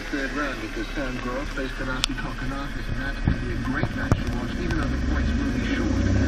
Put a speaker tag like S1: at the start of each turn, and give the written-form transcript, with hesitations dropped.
S1: third round because Sam Groff faced Thanasi Kokkinakis, and that's going to be a great match to watch, even though the points will be short.